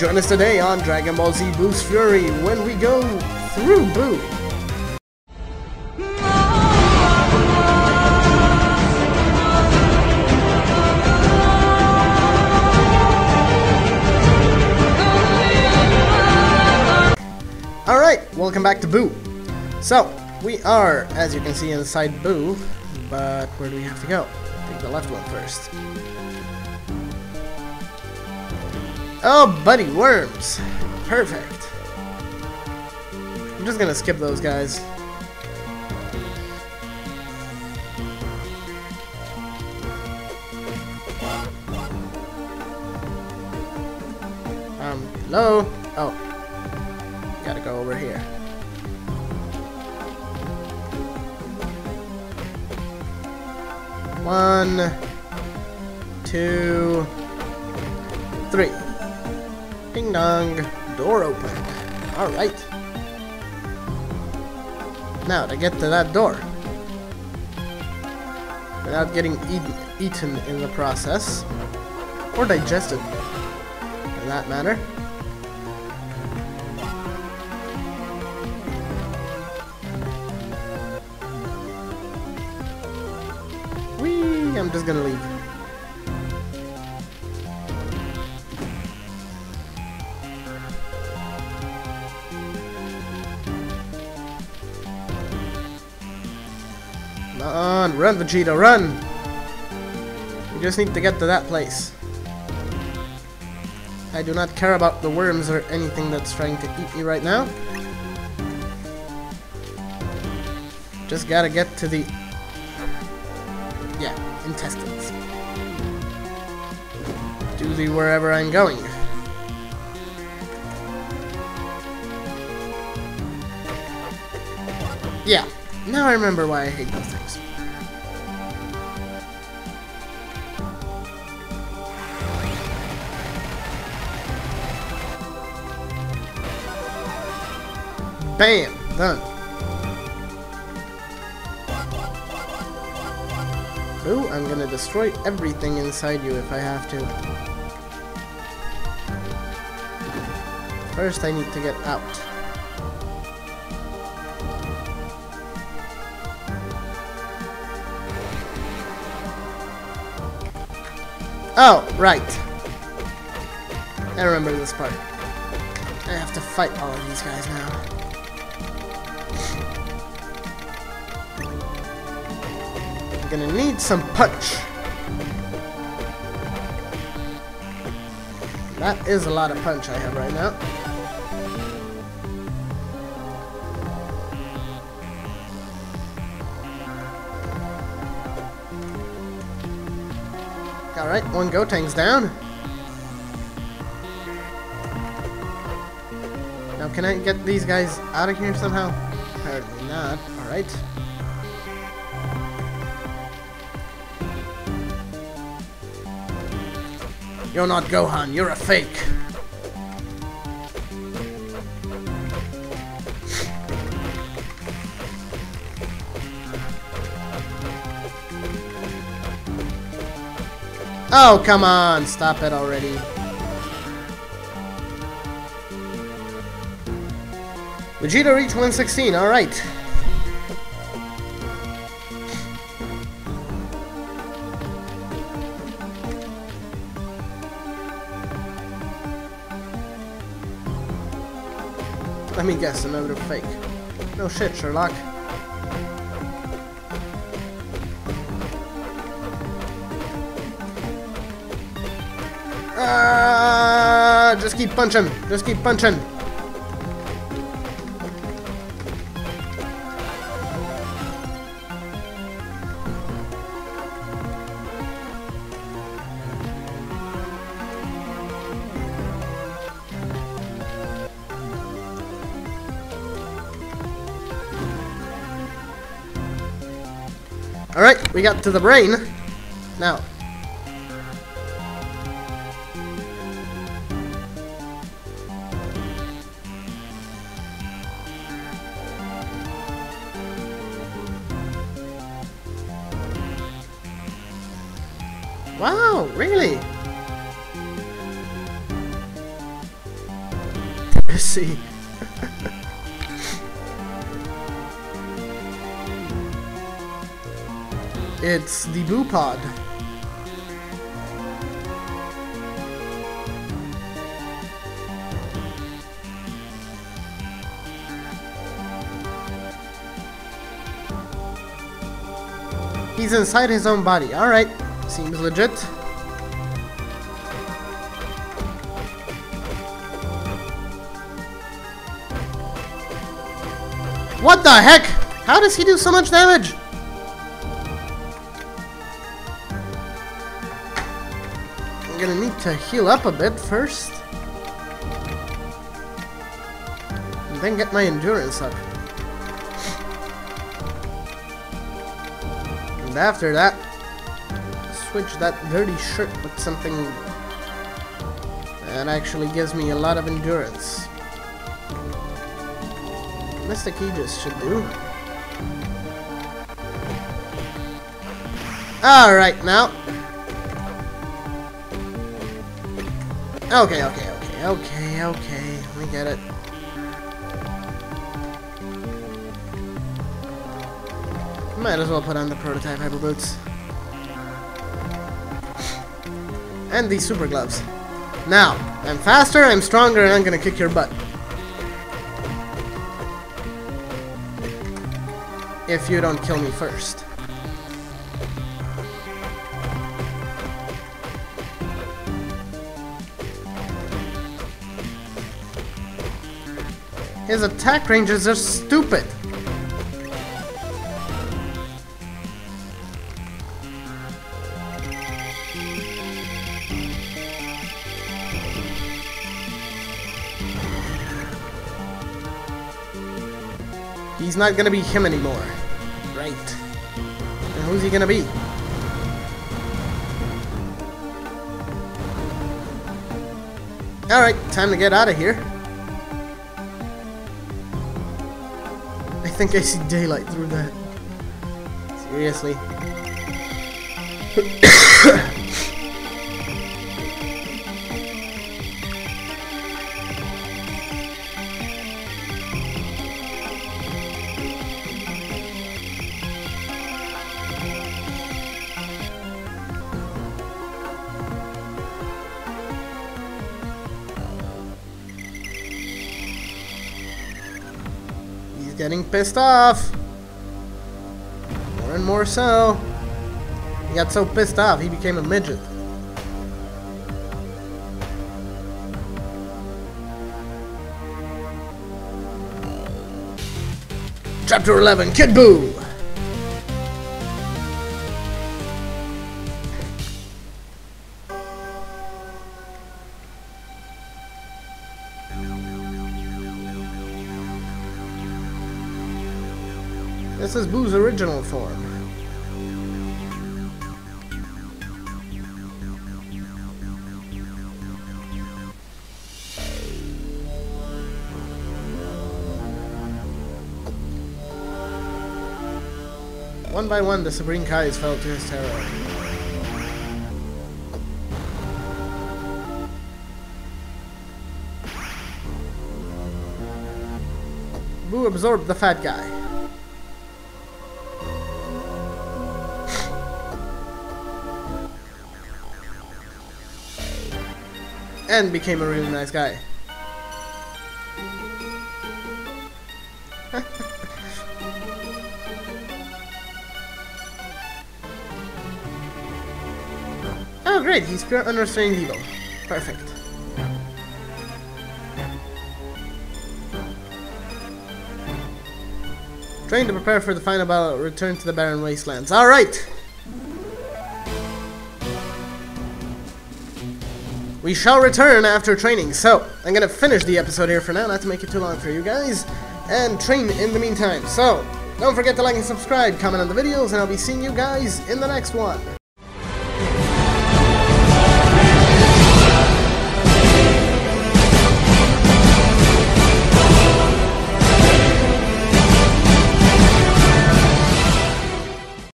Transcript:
Join us today on Dragon Ball Z Boo's Fury when we go through Boo. Alright, welcome back to Boo. So, we are, as you can see, inside Boo, but where do we have to go? Take the left one first. Oh, buddy, worms! Perfect. I'm just gonna skip those guys. Hello? Oh. Gotta go over here. One, two, three. Ding dong. Door open. Alright. Now, to get to that door. Without getting eaten in the process. Or digested, for that matter. Whee! I'm just gonna leave. Come on, run, Vegeta, run! We just need to get to that place. I do not care about the worms or anything that's trying to eat me right now. Just gotta get to the... yeah, intestines. To the wherever I'm going. Yeah, now I remember why I hate those things. Bam! Done. Ooh, I'm gonna destroy everything inside you if I have to. First, I need to get out. Oh, right. I remember this part. I have to fight all of these guys now. Gonna need some punch. That is a lot of punch I have right now. Alright, one Gotenks down. Now can I get these guys out of here somehow? Apparently not. Alright. You're not Gohan, you're a fake. Oh, come on, stop it already. Vegeta reached 116, alright. Let me guess, another fake. No shit, Sherlock. Just keep punching. Just keep punching. Alright, we got to the brain. Now. Wow, really? See. It's the Boo Pod. He's inside his own body. Alright. Seems legit. What the heck? How does he do so much damage? I'm gonna need to heal up a bit first. And then get my endurance up. And after that, switch that dirty shirt with something that actually gives me a lot of endurance. Mystic Aegis should do. Alright, now. Okay. We get it. Might as well put on the prototype hyper boots. And these super gloves. Now, I'm faster, I'm stronger, and I'm gonna kick your butt. If you don't kill me first. His attack ranges are stupid. He's not gonna be him anymore. Right. And who's he gonna be? Alright, time to get out of here. I think I see daylight through that. Seriously. Getting pissed off. More and more so. He got so pissed off, he became a midget. Chapter 11, Kid Boo! This is Boo's original form. One by one, the Supreme Kais fell to his terror. Boo absorbed the fat guy. And became a really nice guy. Oh great, he's pure unrestrained evil. Perfect. Train to prepare for the final battle, return to the barren wastelands. Alright! We shall return after training, so I'm gonna finish the episode here for now, not to make it too long for you guys, and train in the meantime. So, don't forget to like and subscribe, comment on the videos, and I'll be seeing you guys in the next one.